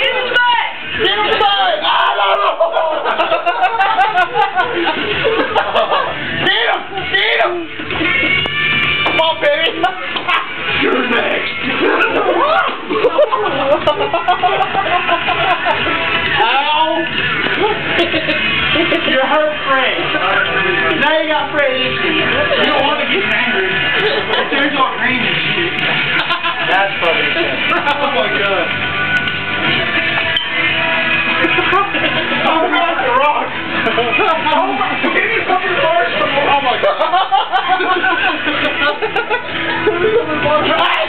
Get his butt! Get his butt! Ah, no, no! Get him! Get him! Come on, baby! You're next! Ow! You hurt Fred. Now you got Fred itching. You don't want to get angry. There's all green and shit. That's funny. Oh my god. I'm not the rock. Oh my god. Oh my god.